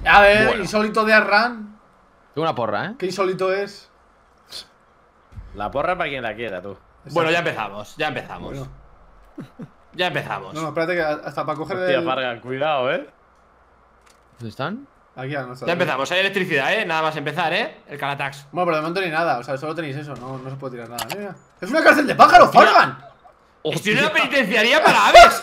A ver, Bueno. insólito de Arran. Tengo una porra, ¿eh? ¿Qué insólito es? La porra para quien la quiera, tú. Bueno, ya empezamos, ya empezamos. Bueno. Ya empezamos. No, espérate que hasta para coger Hostia, el... Fargan, cuidado, ¿Dónde están? Aquí a nuestra. Ya empezamos, hay electricidad, nada más empezar, el Calatax. Bueno, pero de momento ni nada, o sea, solo tenéis eso, no se puede tirar nada. Mira. ¡Es una cárcel de pájaros, Fargan! Estoy en una penitenciaría para aves.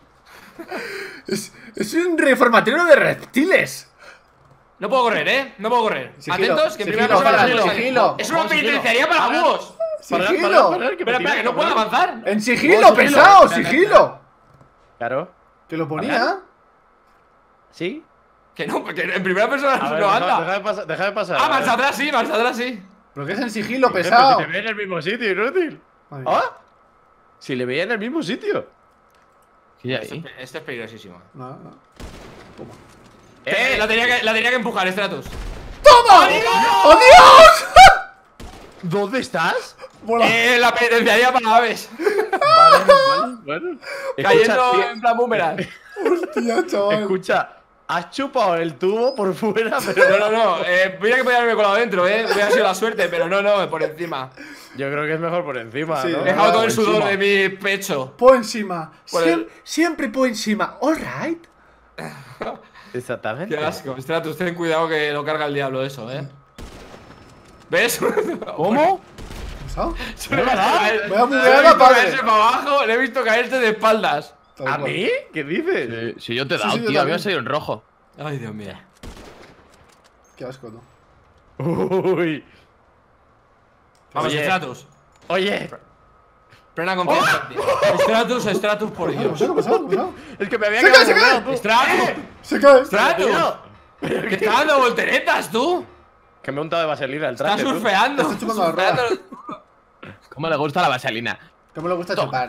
Es un reformatorio de reptiles. No puedo correr, no puedo correr. Sigilo, Atentos, que en sigilo, primera persona Fargan, no sale. sigilo. Es una penitenciaría para búhos. ¡Sigilo! Espera, espera, que no puedo avanzar. ¡En sigilo, pesado! ¡Sigilo! Claro. Que lo ponía. ¿Sí? Que no, porque en primera persona A ver, no anda. deja de pasar. Ah, a ver. marcha atrás sí, marcha atrás sí. ¿Pero qué es en sigilo, Joder, pesado? pero si te ve en el mismo sitio, inútil. Madre mía. ¿Ah? Si le veía en el mismo sitio. ¿Qué hay ahí? Esto es peligrosísimo. No, no. La tenía que empujar, Stratus. ¡Toma! ¡Oh, Dios! ¿Dónde estás? Mola. La penitenciaría para aves. Vale. Bueno. Cayendo Escucha, en plan boomerang. Hostia, chaval. escucha, has chupado el tubo por fuera, pero No. Mira que podía haberme colado dentro, Hubiera sido la suerte, pero no, por encima. yo creo que es mejor por encima, Sí, ¿no? He dejado todo el Por sudor encima. de mi pecho. Po encima. Por el- Siempre po encima. Alright. Exactamente. Qué asco. Stratus, ten cuidado que lo carga el diablo eso, ¿Ves? ¿Cómo? ¿Pesado? Le Voy a he buguear visto a padre. caerse para abajo, le he visto caerse de espaldas. Tal ¿A cual. mí? ¿Qué dices? Si yo te he Sí, dado, sí, yo tío, también. había salido en rojo. Ay, Dios mío. Qué asco, tú. Uy. Vamos, Oye. Stratus. Oye, Plena confianza. Stratus, por ¿Qué Dios. ha pasado? es que me había Se cae, se quedado cae. bugueado, tú. Stratus, Se cae. Stratus. Que está dando volteretas, tú. Que me he untado de vaselina el Está traje, tú. surfeando. Está chupando la rueda. ¿Cómo le gusta la vaselina? ¿Cómo le gusta chupar?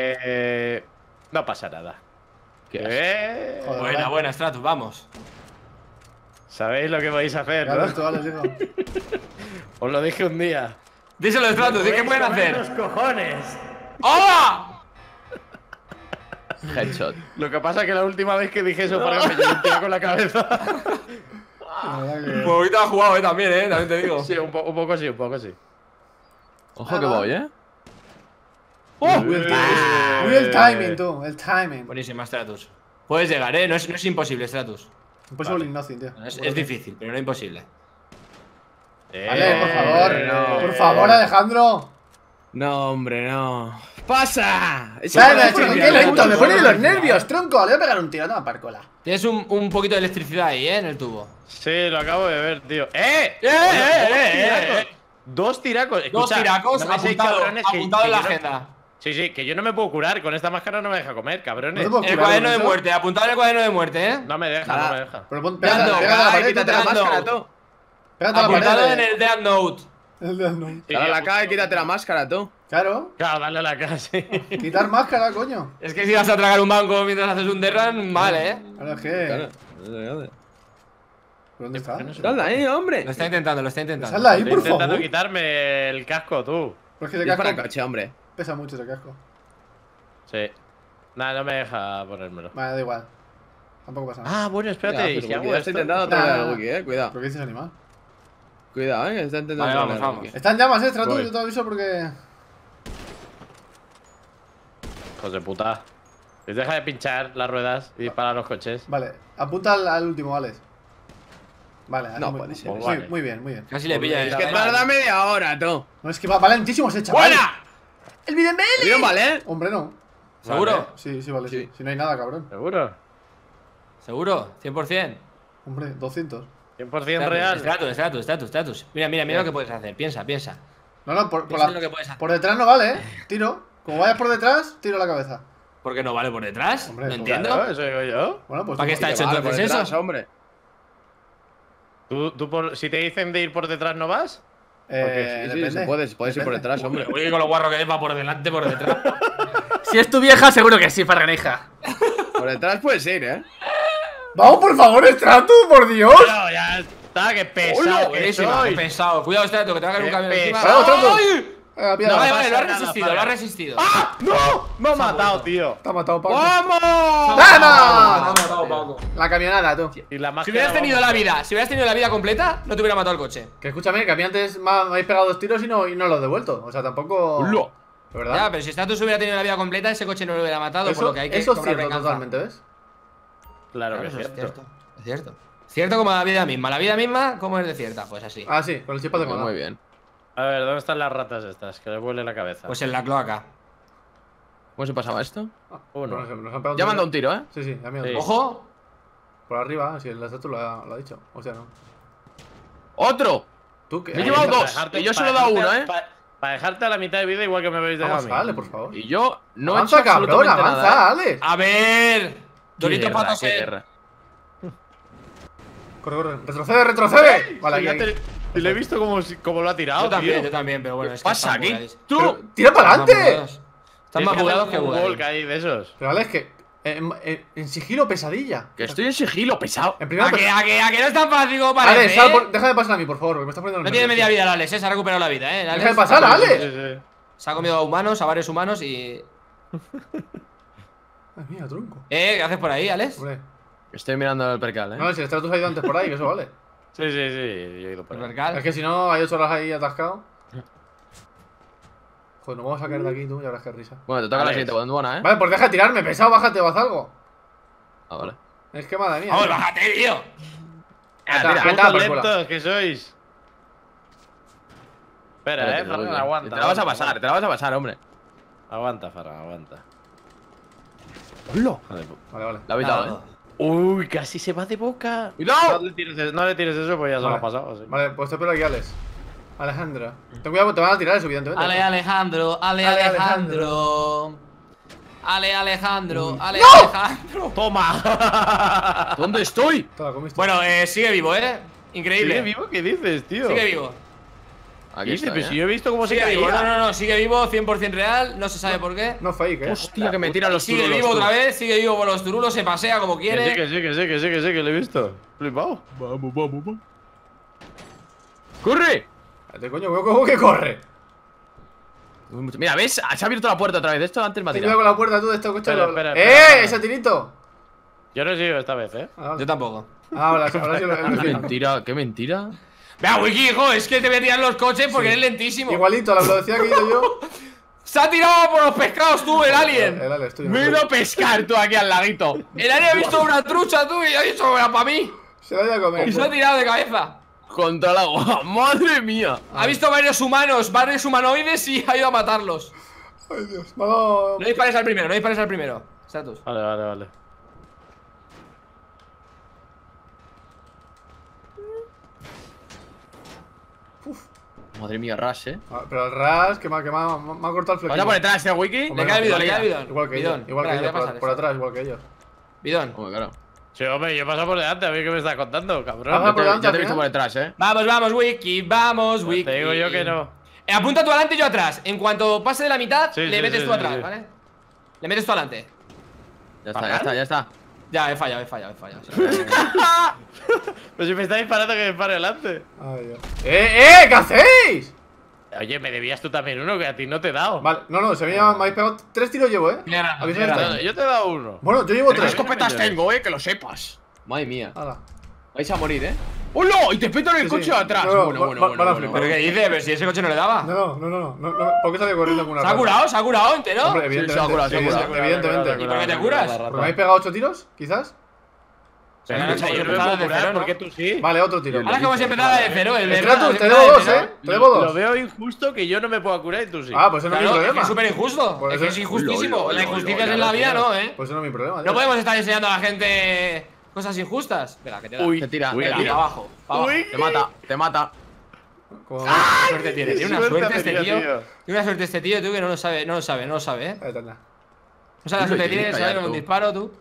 No pasa nada. Joder. Buena, Stratus, vamos. ¿Sabéis lo que vais a hacer, Ya no? ves tú, vale, digo. Os lo dije un día. Díselo, Stratus, ¿qué pueden hacer? ¡Los cojones! ¡Hola! Headshot. Lo que pasa es que la última vez que dije eso, para me llevé un tiro con la cabeza. La verdad Un que... poquito ha jugado, también, también te digo. Sí, un poco sí, un poco sí. Ojo que voy, Muy el timing, tú. El timing. Buenísima, Stratus. Puedes llegar, no es imposible, Stratus. Impossible nothing, tío. Es difícil, pero no imposible. Vale, por favor. no. Por favor, Alejandro. No, hombre, no. ¡Pasa! Vale, chico, qué lento. Me pone de los nervios, tronco. Le voy a pegar un tiro. Toma, parcola. Tienes un poquito de electricidad ahí, en el tubo. Sí, lo acabo de ver, tío. Dos tiracos. Dos Escucha, tiracos no me seáis apuntado, cabrones que- apuntado que en la yo no- agenda. Sí, que yo no me puedo curar. Con esta máscara no me deja comer, cabrones. No te puedo En el curar cuaderno con de eso. muerte, apuntado en el cuaderno de muerte, No me deja, no me deja. Pero pon, Death pégate Note, a la pared, quítate la Death máscara, Note. tú. Pégate a la Apuntado en pared. el Death Note. El Death Note. Sí, Dale a la apunta- cara y quítate la máscara, tú. Claro. Claro, dale a la cara, sí. Quitar máscara, coño. Es que si vas a tragar un banco mientras haces un derran, mal, Ahora es que. ¿Por dónde está? Dale ahí, hombre. Lo está intentando, lo está intentando. Sal de ahí, Estoy por intentando favor. quitarme el casco, tú. Pero es que ese Dispara el casco coche, hombre. pesa mucho ese casco. Sí. Nada, no me deja ponérmelo. Vale, da igual. Tampoco pasa nada. Ah, bueno, espérate. Ya, ¿y pero si hago Wiki, está esto? intentando Nah. atropellar al Wiki, cuidado. ¿Pero qué dices, animal? Cuidado, que está intentando Vale, atropellar al vamos. Wiki. Está en llamas, Tratu. Voy. Yo te aviso porque. Hijos de puta. Deja de pinchar las ruedas y dispara los coches. Vale, apunta al último, Alex. Vale, No muy, puede ser. muy, Vale. muy bien, muy bien. Casi le pilla. Es que tarda media hora, tú. No, es que va lentísimo ese chaval. ¡Buena! ¡El Vidembelli! Bien, ¿vale? Hombre, no. ¿Seguro? Sí, vale, sí. Sí. Si no hay nada, cabrón. ¿Seguro? ¿Seguro? 100%. Hombre, 200. 100% real. Stratus. Mira lo que puedes hacer. Piensa. No, no, por Piensa en lo que puedes hacer. por detrás no vale, Tiro. Como vayas por detrás, tiro la cabeza. ¿Por qué no vale por detrás? Hombre, no pues entiendo. Claro, eso digo yo. Bueno, pues. ¿Para qué tú- está hecho Vale, por entonces detrás, eso? hombre. Si te dicen de ir por detrás, ¿no vas? Porque sí, sí, depende. puedes ir por detrás, hombre. Oye, con lo guarro que es, va por delante, por detrás. Si es tu vieja, seguro que sí, Farganija. Por detrás puedes ir, Vamos, por favor, Stratu, por Dios. No, ya está, que pesado que Buenísima, soy. qué pesado. Cuidado, Stratus, que te va a caer un Qué camión encima. pesado. Stratus. ¡Ay! Venga, No, vale, piedra. vale, lo ha nada, resistido, para. lo ha resistido. ¡Ah! ¡No! Me ha matado, tío. Te ha matado, Paco. ¡Vamos! Lo ha ¡Vamos! matado, Paco. La camionada, tú. Y la Si máquina, hubieras tenido vamos. la vida, si hubieras tenido la vida completa, no te hubiera matado el coche. Que escúchame, que a mí antes me habéis pegado 2 tiros y no los he devuelto. O sea, tampoco. ¡Hola! ¿De verdad? Ya, pero si Status hubiera tenido la vida completa, ese coche no lo hubiera matado, por Eso, lo que hay que eso es cobrar cierto venganza. totalmente, ¿ves? Claro que Claro, es eso cierto. Es cierto. Cierto como la vida misma. La vida misma, ¿cómo es de cierta? Pues así. Ah, sí, con el chispazo de cola. Muy bien. A ver, ¿dónde están las ratas estas? Que les vuele la cabeza. Pues en la cloaca. ¿Cómo se pasaba esto? Uno. Nos han pegado Ya me han dado tiro. un tiro, ¿eh? Sí, sí, ya me han Sí. dado. ¡Ojo! Por arriba, si el Status lo ha dicho. O sea, no. ¡Otro! ¿Tú qué? Me he llevado Para dos, dejarte- y yo solo he para dado dejarte- uno, ¿eh? Para dejarte a la mitad de vida igual que me habéis dejado Vamos, a mí. Ale, por favor. Y yo no he Avanza, hecho cabrón, absolutamente avanza, nada, ¿eh? Ale. A ver. Dorito Qué guerra, Pato qué ser. guerra. Corre, corre. Retrocede, retrocede. Vale, Sí, aquí, ya aquí. te lo he visto como lo ha tirado, Yo también, tío. yo también, pero bueno, ¿Qué es que pasa están aquí? bugueados. ¡Tú! Pero, ¡tira para adelante! Están más bugueados que un bugueados. walk ahí de esos. Pero Ale, es que. En sigilo, pesadilla. Que estoy en sigilo, pesado. En primera ¿A que, persona. a que no es tan fácil como Ale, parece, sal ¿eh? déjame pasar a mí, por favor, que me estás poniendo No tiene media vida el Alex, se ha recuperado la vida, ¿eh? El Alex Deja de pasar, Ale. Sí, sí. se ha comido a humanos, a varios humanos y... Ay, mía, tronco. ¿Qué haces por ahí, Alex? Hombre. Estoy mirando el percal, ¿eh? No, si el Stratus ha ido antes por ahí, que eso vale. Sí, sí, sí. Yo he ido por El ahí. percal. Es que si no, hay 8 horas ahí atascado. Joder, nos vamos a caer de aquí tú, ya verás qué risa. Bueno, te toca la Alex. siguiente buena, ¿eh? Vale, pues deja de tirarme, pesado, bájate o haz algo. Ah, vale. Es que madre mía. ¡Vamos, bájate, tío! Ata, ¡Qué ata, por culo. lentos que sois! Espera, Espérate, Farran, Willy. aguanta. Te la vas a aguanta, pasar, te la vas a pasar, hombre. Aguanta, Farran, aguanta. ¡Hola! Vale, vale. La he evitado, ¿eh? Uy, casi se va de boca. No ¡Cuidado! le tires eso, pues ya se lo Vale. ha pasado. Sí. Vale, pues te espero aquí, Alex. Alejandra. Ten cuidado, te van a tirar eso, evidentemente. Ale Alejandro, Ale Ale Alejandro. Ale Alejandro, Ale ¡No! Alejandro. ¡Toma! ¿Dónde estoy? Te la comiste. Bueno, sigue vivo, ¿eh? Increíble. ¿Sigue vivo? ¿Qué dices, tío? Sigue vivo. Aquí Dice, está, pero si ¿eh? yo he visto cómo se Sigue vivo, caía. no, sigue vivo, 100% real, no se sabe por qué. No fake, Hostia, que me tiran los Sigue turulos, vivo tú. otra vez, sigue vivo por los turulos, se pasea como Que quiere. sí, que sí, que sí, que sí, que sí, que lo he visto. Flipado. Vamos, vamos, vamos. ¡Corre! Espérate, coño, ¿cómo que corre? Mira, ¿ves? Se ha abierto la puerta otra vez. Esto antes me ha Ten tirado. cuidado con la puerta tú de este coche. Espera, lo- espera, ¡Eh! espera. ¡Ese tirito! Yo no he sido esta vez, ¿eh? Ah, vale. Yo tampoco. Ahora sí lo Qué mentira, qué mentira. Vea, Wiki, hijo, es que te voy a tirar los coches porque Sí. eres lentísimo. Igualito a la velocidad que he ido yo. Se ha tirado por los pescados tú, el alien. El Alex, tuyo. Me he ido a pescar tú aquí al laguito. El alien ha visto una trucha tú y ha dicho, era para mí. Se la ha ido a comer. Y se ha tirado de cabeza. Contra el agua. ¡Madre mía! Ha visto varios humanos, varios humanoides y ha ido a matarlos. Ay, Dios. Vamos. No dispares al primero, no dispares al primero. Status. Vale, vale, vale. Madre mía, Rush, Ah, pero el Ras, que me ha cortado el flequillo. Vamos a por detrás, Wiki. Hombre, Le cae el bidón, igual le cae el bidón. Igual que Bidón. ellos. Igual que Espera, ellos. voy a pasar Por esto. atrás, igual que ellos. Bidón. Hombre, claro. Sí, hombre, yo he pasado por delante, a ver qué me estás contando, cabrón. Ajá, por delante Ya te he al visto final. por detrás, Vamos, Wiki, vamos, Wiki. Te digo yo que no. Apunta tú adelante y yo atrás. En cuanto pase de la mitad, Sí, le sí, metes sí, tú sí, atrás, sí. ¿vale? Le metes tú adelante. Ya está, ya está, ya está. Ya, he fallado. Pero si me está disparando que me pare delante. Ay, Dios. ¿Qué hacéis? Oye, me debías tú también uno que a ti no te he dado. Vale, no, me habéis pegado 3 tiros llevo, Mira, ¿Habéis mira. visto? Yo te he dado uno. Bueno, yo llevo Tres 3. escopetas tengo, que lo sepas. Madre mía. Hala. Vais a morir, ¡Hola! Y te petan el Sí, coche sí. de atrás. No, Bueno, va- bueno, va- bueno, van a bueno. flipar. ¿Pero qué dice? Pero si ese coche no le daba. No. ¿Por qué salió corriendo con una ¿Se ha curado entero? Hombre, Sí, evidentemente. se ha curado, se ha Sí, curado. evidentemente. ¿Y por qué te curas? ¿Porque me habéis pegado 8 tiros? ¿Quizás? Pero, Claro, escucha, porque yo no me empezaba puedo de curar, cero, ¿no? ¿por qué tú sí? Vale, otro tiro. Ahora es como si empezara de cero, el Stratus, verdad. te debo 2, Te debo Lo 2. veo injusto que yo no me pueda curar y tú sí. Ah, pues eso no es mi Claro, es que problema. es súper injusto. Pues Es que eso- es injustísimo. Lo, La injusticia lo, en la lo, vida lo. no, ¿eh? Pues eso no es mi problema. No tío. podemos estar enseñando a la gente cosas injustas. Venga, que te da. Uy, Te tira, uy, te Venga, tira. para abajo. Pa' abajo. Uy. Te mata. Como- Qué suerte tiene. Tiene una Suerte suerte este tenía, tío. tío. Tiene una suerte este tío, tú, que no lo sabe, ¿eh? Ahí está, anda. No sabe la suerte que tiene, Callar sabe con un tú. disparo, tú.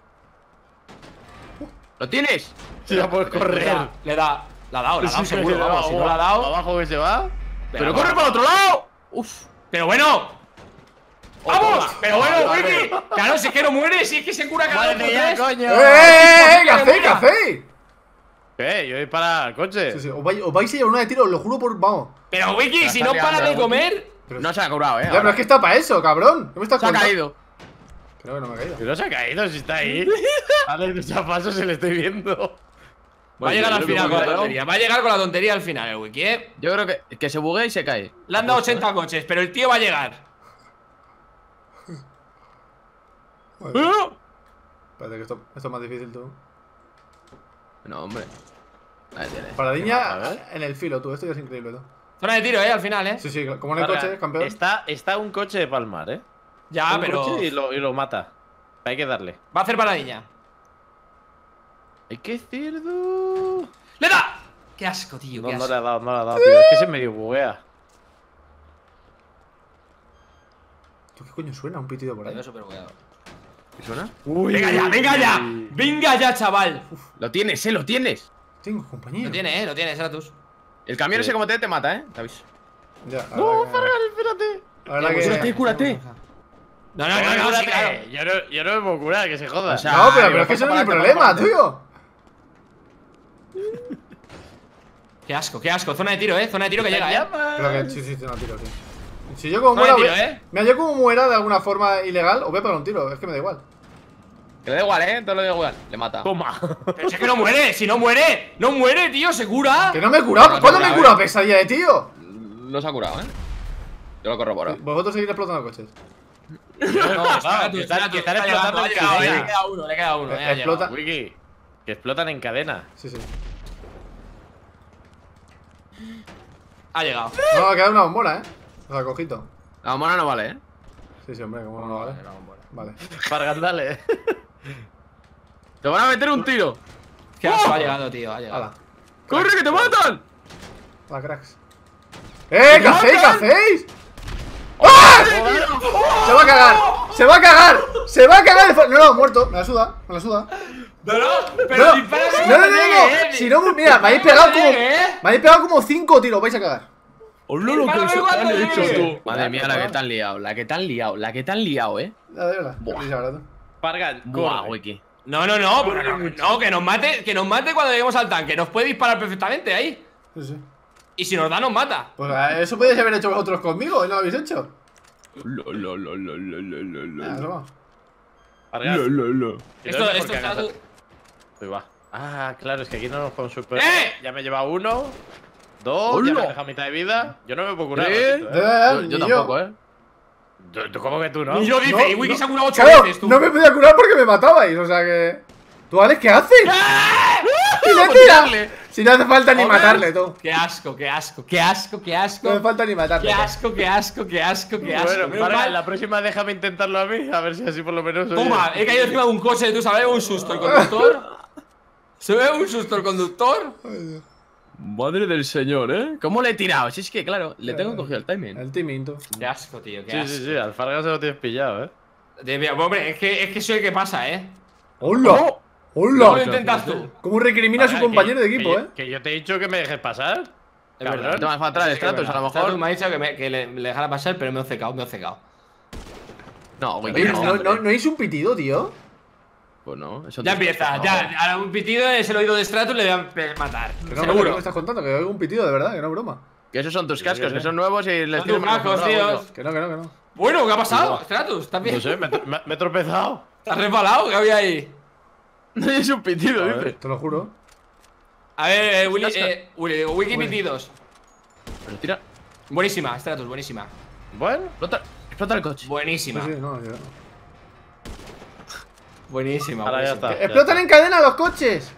¿Lo tienes? Sí, ya puedes correr. Le da. La ha dado Sí, seguro, sí, vamos. Si no la ha dado. Abajo que se va. ¡Pero corre para el otro lado! ¡Uf! Pero bueno. ¡Vamos! Pero bueno, Vale, Wiki. Claro, si es que no muere, si es que se cura cada Madre vez mía, por tres. coño. ¿Qué hacéis? ¿Qué hacéis? ¿Qué? Yo dispara al coche. Sí, os vais a llevar una de tiro, os lo juro por. Vamos. Pero Wiki, La si está no paras liando, de comer, No se ha curado, Ya, pero es que está para eso, cabrón. ¿Qué me estás Se ha contando? caído. Creo que no me he caído. Que no se ha caído, si está ahí. Dale de chapazo, se le estoy viendo. Va a llegar al yo final creo con que la tontería. Va a llegar con la tontería al final el wiki, Yo creo que se buguea y se cae. Le han dado 80 coches, pero el tío va a llegar. Espérate, que esto es más difícil, tú. No, hombre. Ahí tienes. A Paradiña ver. en el filo, tú. Esto ya es increíble, tú. Zona de tiro, al final, Sí, sí, como en el coche, campeón. Está un coche de palmar, Ya, un pero. coche y lo mata. Hay que darle. Va a hacer paradiña. ¡Ay, qué cerdo! ¡Le da! ¡Qué asco, tío! No, Qué no asco. le ha dado, no le ha dado, tío. Es que se medio buguea. ¿Tú qué coño suena? Un pitido por ahí. ¿Qué suena? ¡Venga ya, venga ya! ¡Venga ya, chaval! Lo tienes, lo tienes. Tengo compañero. Lo tienes, Stratus. El camión Sí. ese como te mata, te aviso. Ya, ¡No, Fargan, espérate! La verdad que... Cúrate. No, sí, claro. Yo no me puedo curar, que se joda. O sea, No, pero digo, es que eso no pasa es mi para problema, adelante, tío. Qué asco, qué asco. Zona de tiro, Zona de tiro que llega, Pero que sí, no tiro, sí. Si yo como No me muera, tiro, Mira, yo como muera de alguna forma ilegal, os voy a pegar un tiro, es que me da igual. Que le da igual, todo le da igual. Le mata. Toma. Pero si es que no muere, si no muere. No muere, tío, se cura. Que no me he curado, No, ¿cuándo no, me he a curado, ver. pesadilla de tío? No se ha curado, Yo lo corroboro. Vosotros seguís explotando coches. No, que están explotando en cadena. Le queda uno, ya Explota. Wiki, que explotan en cadena. Sí, sí. ha llegado. No, queda una bombona, O sea, cojito. La mona no vale, Sí, sí, hombre, como no vale. Vale. Fargan, dale. Te van a meter un tiro. Qué asco, ha llegado, tío, ha llegado. Hala. ¡Corre, que te matan! Hala, cracks. ¿Qué hacéis? ¿Qué hacéis? ¡Ah! ¡Se va a cagar! ¡Se va a cagar! ¡Se va a cagar! No, muerto. Me la suda, me la suda. No, No, no. Si no, mira, me habéis pegado como. Me habéis pegado como 5 tiros, vais a cagar. ¡Hola, lo que se han hecho, tú! Madre mía, la que te han liado, la que te han liado, Ya, de verdad. Buah. Sí, sí, ahora tú. Fargan, Buah, corre. wiki. No, pero no, que nos mate cuando lleguemos al tanque. Nos puede disparar perfectamente ahí. Sí, sí. Y si nos da, nos mata. Pues eso podíais haber hecho vosotros conmigo y no lo habéis hecho. Ah, toma. Fargan. Esto está. Ahí va. Ah, claro, es que aquí no nos podemos super. ¡Eh! Ya me lleva 1, 2, ¡Hola! ya me deja mitad de vida. Yo no me puedo curar. ¿Eh? Rosito, Yo Ni tampoco, ¿Tú cómo que tú no? Y yo dice, No, y Wiki no. se ha curado 8 Claro, veces, tú. no me podía curar porque me matabais, o sea que. ¿Tú, Alex, qué haces? ¡Y le Vamos a tira! tirarle. Si no hace falta ni Joder. matarle, tú. Qué asco, qué asco, qué asco, qué asco. No hace falta ni matarle. Qué tú. asco, qué asco, qué asco, qué asco. Bueno, Menos Fargan, mal. la próxima déjame intentarlo a mí, a ver si así por lo menos. oye. Toma, he caído encima de un coche, tú sabes, un susto el conductor. ¿Se ve un susto el conductor? Madre del señor, ¿Cómo le he tirado? Si es que, claro, le tengo cogido el timing. El timing, tú. Qué asco, tío, qué Sí, asco. sí, al Fargan se lo tienes pillado, Hombre, es que soy el que pasa, ¡Hola! ¿Cómo lo ¡Hola! intentas tú? ¿Cómo recrimina a su Fargan, compañero de equipo, Que yo te he dicho que me dejes pasar. Es verdad. Te va a faltar el Stratus, a lo mejor. Stratus me ha dicho que le dejara pasar, pero me he secado, No, wiki, Oye, no. ¿no hice un pitido, tío? Pues no, eso Ya te- empieza, no. ya. Ahora un pitido es el oído de Stratus, le voy a matar. Que no, ¿qué Seguro. me estás contando? Que oigo un pitido, de verdad, que no es broma. Que esos son tus cascos, que son nuevos y les Son tienes tus cascos, tíos. Que no. Bueno, ¿qué ha pasado? Stratus, ¿estás bien? No sé, me he tropezado. ¿Te has resbalado? ¿Qué había ahí? No es un pitido, A ver. dice. Te lo juro. A ver, Wiki Bueno. pitidos. Pero tira. Buenísima, Stratus, buenísima. Bueno, Explota el coche. Buenísima. Sí, sí, no, ya. Buenísima, ahora ya buenísima. está. ¡Explotan en cadena los coches!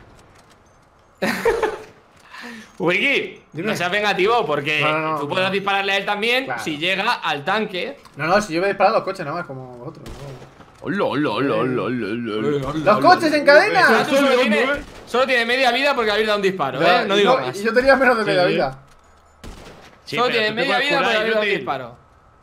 Wiki, Dime. no seas vengativo porque No, tú podrás dispararle a él también Claro. si llega al tanque. No, si yo voy a disparar a los coches, nada más, como vosotros. No. ¡Los coches en cadena! Stratus solo tiene media vida porque le habéis dado un disparo, Ya, no y digo más. Y yo tenía menos de media sí. vida. sí, Solo pero tiene tú te media puedes vida porque curar, le habéis dado un inútil. disparo.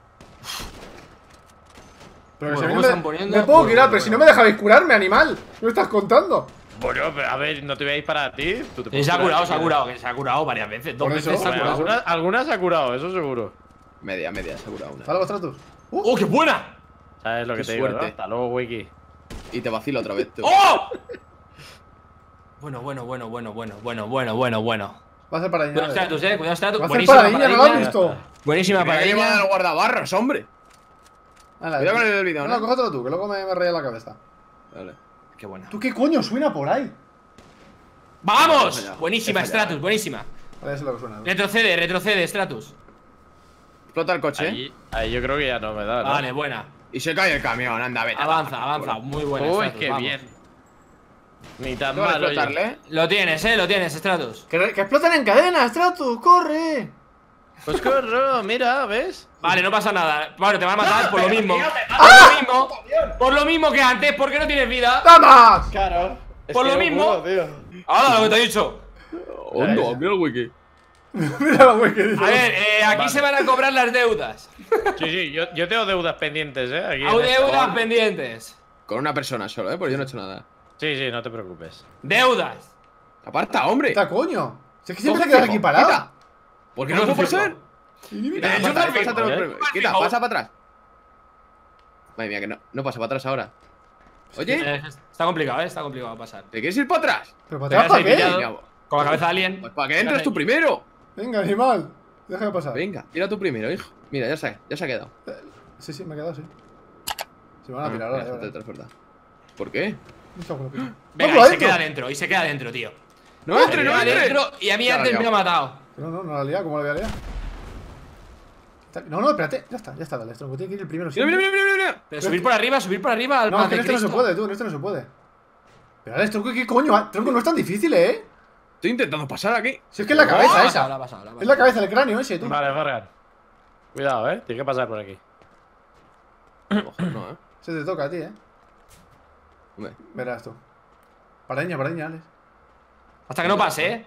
Pero Bueno, si a mí ¿cómo no están poniendo? me puedo Bueno, curar, bueno, pero si bueno. no me dejabais curarme, animal. ¿Qué me estás contando? Bueno, pero a ver, no te voy a disparar a ti. Tú te puedes Se ha curar curado, si se ha quieres. curado, que se ha curado varias veces. Dos Por eso, veces se ha por curado. eso. Algunas se ha curado, eso seguro. Media, segura una. Hasta luego, Stratus. ¡Oh, qué buena! ¿Sabes lo que Qué te digo, no? suerte. Hasta luego, Wiki. Y te vacilo otra vez, tú. ¡Oh! Bueno. Va a hacer paradiña. Cuidado, Stratus, cuidado, Stratus. Va a hacer Buenísima paradiña, ¿no lo has visto? Buenísima Para que paradiña. al guardabarros, hombre. Cuidado con el vídeo, No, ¿no? cógetelo tú, que luego me raya la cabeza. Vale. Qué buena. ¿Tú qué coño suena por ahí? ¡Vamos! fallado. Buenísima, He fallado. Stratus, buenísima. Vale, eso es lo que suena. Retrocede, Stratus. Explota el coche. Ahí yo creo que ya no me da, ¿no? Vale, buena. Y se cae el camión, anda, vete. Avanza. Muy buena. Uy, Stratus, qué vamos. bien. Ni tan No vas a mal, oye. explotarle, ¿eh? Lo tienes, Stratus. ¡Que explotan en cadena, Stratus! ¡Corre! Pues corro, mira, ¿ves? Vale, no pasa nada. Bueno, te van a matar por lo mismo. Por lo mismo que antes, porque no tienes vida. ¡Vamos! Claro. Por lo mismo. Ahora lo que te he dicho. Hondo, mira el wiki. Mira la wey que dice. A ver, aquí se van a cobrar las deudas. Sí, yo tengo deudas pendientes, Aquí en Deudas esta. pendientes. Con una persona solo, Porque yo no he hecho nada. Sí, no te preocupes. Deudas. Aparta, hombre. ¡Está coño! Si es que siempre te quedas aquí parado. ¿Por qué no puedo pasar? Quita. Quita, pasa para atrás. Madre mía, que no pasa para atrás ahora. Oye, Está complicado, está complicado pasar. ¿te quieres ir para atrás? ¿Pero para Te atrás vas a para ir qué? pillado. Con la cabeza de alien. Pues para que entres tú primero. Venga, animal. Déjame pasar. Venga, tira tú primero, hijo. Mira, ya se ha quedado. Sí, me he quedado, sí. Se me van a pirar ahora. Mira, transporta. ¿Por qué? Venga, No, y se queda dentro, tío. No entre, no Queda entre. dentro y a mí Ya antes la me ha matado. No la he liado, ¿cómo la voy a liar? No, espérate. Ya está, dale. Esto tiene que ir el primero. Mira, siempre. mira. Pero subir por arriba al No, pan es que de en este no se Cristo. puede, tú, en este no se puede. Pero Alex, tronco, ¿qué coño? Tronco, no es tan difícil, ¿eh? Estoy intentando pasar aquí. Si es que es la cabeza esa. La ha pasado. Es la cabeza, el cráneo ese, tú. Vale, Fargan. Cuidado, Tienes que pasar por aquí. Ojo, no, Se te toca a ti, Hombre. Verás tú. Paraña, Alex. Hasta que no pase,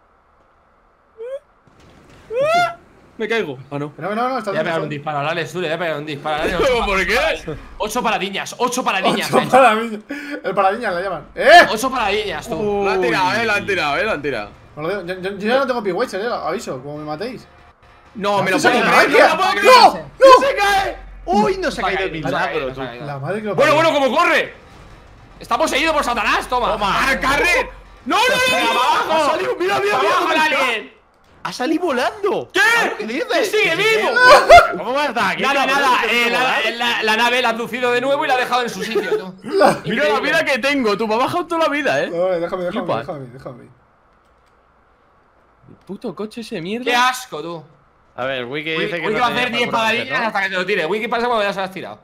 Me caigo. Ah, no. No, está Le voy a pegar bien. un disparo al Alex, tú le voy a pegar un disparo al Alex. ¿Por qué? 8 paradiñas, 8 paradiñas. Ocho paradiñas. El paradiñas la llaman. 8 paradiñas, tú. Lo han tirado, lo han tirado. Os lo digo, yo ya no tengo P-Watcher, aviso, como me matéis. No, me lo ¡Haces puedo animal, creer. tía! No lo puedo creer. ¡No! ¡Se cae! ¡Uy, no se ha caído el No se ha caído, milagro, no se ha tú! caído. La madre que lo Bueno, ¿cómo corre? Está poseído por Satanás, toma. ¡A carrer! ¡No! ¡Ha salido! ¡Mira! ¡Abajo el alien! ¡Ha salido volando! ¿Qué dices? ¡Sigue vivo! ¿Cómo va a estar aquí? Nada, cabrón? la nave la ha abducido de nuevo y la ha dejado en su sitio, tú. Mira la vida que tengo, tú me has bajado toda la vida, Vale, déjame. El puto coche ese mierda. ¡Qué asco, tú! A ver, Wiki dice que Wiki no va a tenía hacer 10 para correr, paladillas ¿no? hasta que te lo tire. Wiki pasa cuando ya se lo has tirado.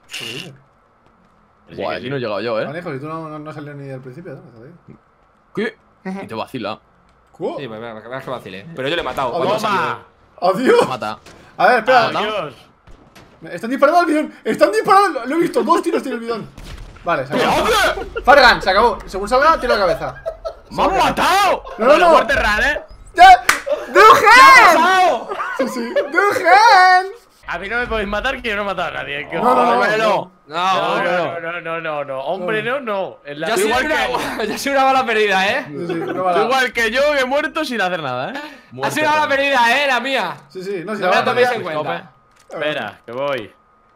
Guau, aquí no he llegado yo, Manejo, si tú no salió ni del principio, ¿no? ¿Qué? Y te vacila. ¿Cómo? Sí, pues verás que vacile. Pero yo le he matado. Oh, cuando ha salido. ¡Toma! ¡Adiós! Mata. A ver, espera. ¡Adiós! Están disparando al bidón. ¡Están disparando! Lo he visto, 2 tiros tiene el bidón. Vale, se acabó. Fargan, se acabó. Según salga, tiro la cabeza. ¡Me han matado! No. Muerte rara, ¡Ya! ¡Dugen! Sí. ¡Dugen! A mí no me podéis matar, que yo no he matado a nadie. No. No. Hombre, no. En la- Ya soy una bala perdida, Sí, no Tú va igual que yo, que he muerto sin hacer nada, Ha sido una bala perdida, la mía. Sí, no, si No la me la van a toméis tocar. en cuenta. Espera, que voy.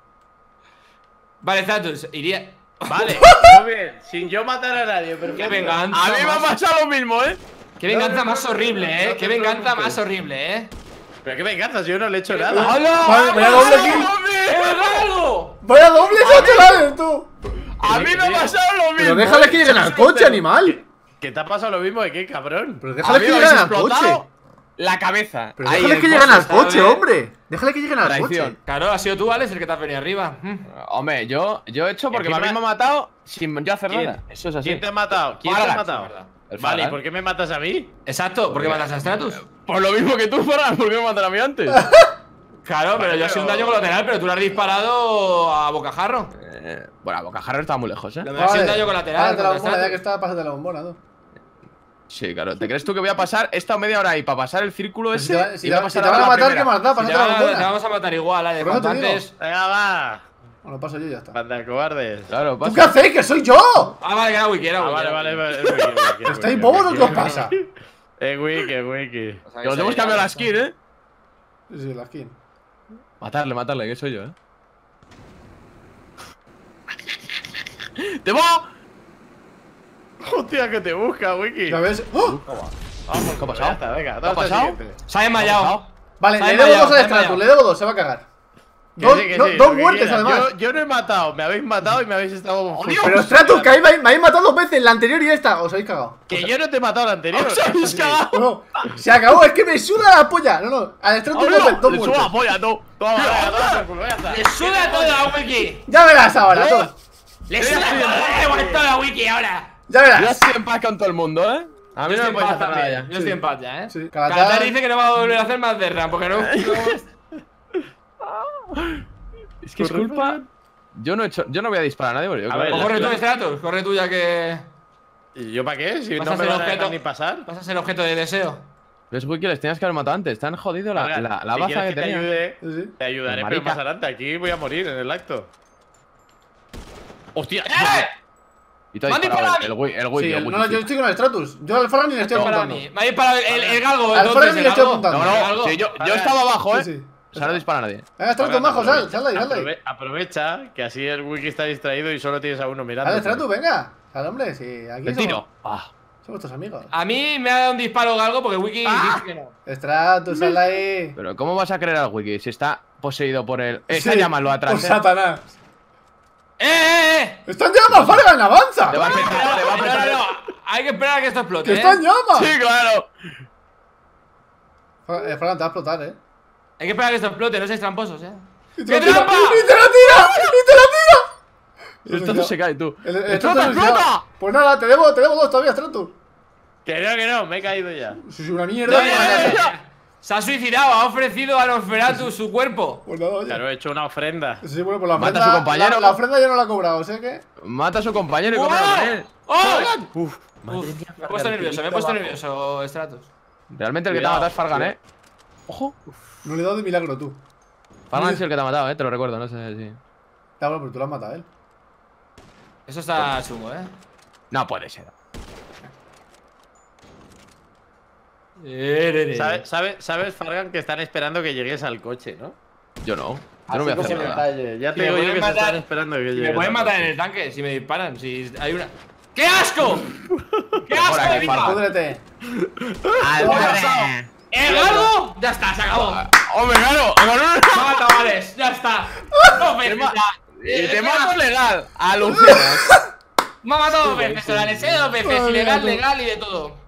Vale, Stratus, iría. Vale, muy bien. Sin yo matar a nadie, pero Qué venganza. A mí me ha pasado lo mismo, Qué venganza más horrible, Qué venganza más horrible, Pero qué venganza, si yo no le he hecho nada. Vale, vaya doble kill. ¡Es algo! Vaya doble ese tú. A mí me ha pasado lo mismo. Pero déjale que lleguen al coche, animal. ¿Qué te ha pasado lo mismo de qué, cabrón? Pero A déjale mí que me lleguen habéis al coche. explotado la cabeza. Pero Ahí, déjale el que lleguen al coche, coche, ¿sabes? hombre. Déjale que lleguen al Traición. coche. Claro, ha sido tú, Alex, el que te has venido arriba. Hombre, yo he hecho porque Encima- a mí me ha matado sin yo hacer ¿Quién? nada. Eso es así. ¿Quién te ha matado? ¿Quién te ha Parallax, matado? verdad. El Vale, ¿y Fargan. por qué me matas a mí? Exacto, ¿por qué matas a Stratus? Por lo mismo que tú, Fargan, ¿por qué me mataron a mí antes? Claro, pero yo he sido un daño colateral, pero tú le has disparado a bocajarro. Bueno, a Bocajarro estaba muy lejos, Lo me ha sido un daño colateral. Pásate la contra bombona, ya que Stratus. está, pásate la bombona, tú. Sí, claro. ¿Te crees tú que voy a pasar esta media hora ahí para pasar el círculo Si ese? te y voy van pasar a ahora la matar, ¿qué primera? más da? Te Pásate la bombona. vamos a matar igual, Alex. Por eso Cuanto te digo. antes. Venga, va. Bueno, paso yo y ya está. Banda de cobardes. Claro, ¿Tú pasa. qué hacéis? ¡Que soy yo! Ah, vale, que era Wiki, era Wiki. Vale. ¿Estáis bobos o qué os pasa? Wiki. Que os hemos cambiado la skin, Sí, la skin. Matarle, que soy yo, ¡Te va! Hostia, que te busca, Wiki. ¿Ya ves? ¡Oh! Vamos, ¿Qué ha pasado? Ya está, venga, ¿Qué ha dale al pasado? siguiente. Se ha desmayado. Vale, Se ha le debo desmayado, 2 al se ha Stratus, desmayado. le debo 2, se va a cagar. Que Dos, sí, que no, sí, dos lo que muertes quieras. además. Yo no he matado, me habéis matado y me habéis estado. Pero Stratus, que ahí me habéis matado 2 veces, la anterior y esta. Os habéis cagado. Que yo no te he matado la anterior. ¡Os habéis cagado! No, no, se acabó, es que me suda la polla. No, no, al Stratus ¡Hola! dos ¡Le suba muertes. la polla, tú! Toma, venga, toma, ya está. Le suda todo a Wiki. Ya verás ahora, tú. Le suda todo a Wiki ahora. Ya Yo verás. estoy en paz con todo el mundo, ¿eh? A mí Yo no estoy me en puedes paz hacer nada también. ya. Yo estoy en paz ya, Sí, Calatar dice que no va a volver a hacer más de RAM porque no. Es que es culpa. Yo no voy a disparar a nadie, porque yo A creo ver, que- O corre tú, Stratos. Corre tú ya que. ¿Y yo para qué? Si Vas no a me ser van a objeto. dejar ni pasar. Vas a ser objeto de deseo. Los wiki les tenías que haber matado antes. Te han jodido la Cargar, baza si que quieres te tenía. ayude, Sí, sí. te ayudaré, Marica. pero más adelante. Aquí voy a morir en el acto. ¡Hostia! Y te ha ¡Me han disparado disparado el wiki. Sí, el wiki, no, sí. yo estoy con el Stratus. Yo al Farah ni le estoy Para apuntando. mí. Me ha disparado el galgo. Al entonces, Farah ni el le estoy galgo. apuntando. No, El no, galgo. sí, yo estaba abajo, ¿eh? Sí, sí. O sea, no dispara a nadie. Venga, Stratus, majo, sal de ahí. Aprovecha que así el wiki está distraído y solo tienes a uno mirando. Dale, Stratus, venga. Sal, hombre, sí, aquí El somos, tiro. Ah. somos tus amigos. A mí me ha dado un disparo galgo porque Wiki dice que no. Stratus, sal de ahí. Pero ¿cómo vas a creer al wiki si está poseído por el. Esa Sí, llámalo atrás. Por Satanás. ¡Eh! ¡Están llamando a Fargan, avanza! Te va a petar, te va a petar. No. Hay que esperar a que esto explote. ¡Que está en llamas! Sí, claro. Fargan te va a explotar, Hay que esperar a que esto explote, no seáis tramposos, ¡Y te ¡Qué lo tira! trampa! ¡Y te lo tira! ¡Y te lo tira! Esto no se cae, tú. El ¡Explota, Stratus explota! Pues nada, te debo 2 todavía, Stratus. Que no, me he caído ya. Eso es una mierda. Se ha suicidado, ha ofrecido a Nosferatu su cuerpo. Pues nada, oye. Claro, he hecho una ofrenda. Sí, bueno, pues la Mata ofrenda, a su compañero. la ofrenda ya no la ha cobrado, o sea que. Mata a su compañero y ¡Oh! cómelo con él. ¡Oh! Uf, Me he puesto nervioso, Stratus. realmente el que te ha Cuidado, matado es Fargan, ¿eh? Ojo. No le he dado de milagro tú. Fargan es el que te ha matado, te lo recuerdo, no sé si. Está bueno, pero tú lo has matado a él. Eso está chungo, No puede ser. ¿Sabes, Fargan, que están esperando que llegues al coche, ¿no? Yo no. Yo no voy a hacer nada. Ya Si te me digo yo pueden que se matar- están esperando que Me llegues. pueden al matar en coche. el tanque si me disparan. Si hay una. ¡Qué asco! ¡Qué Por asco aquí, de vida! Fargan. Púdrete. ¡El galgo! Ya está, se acabó. ¡Hombre, claro! Mata, vales, ya está. No veces ya. Y te mato legal. Alucinas. Me ha matado 2 veces, la leche 2 veces. Ay, Ilegal, no. legal y de todo.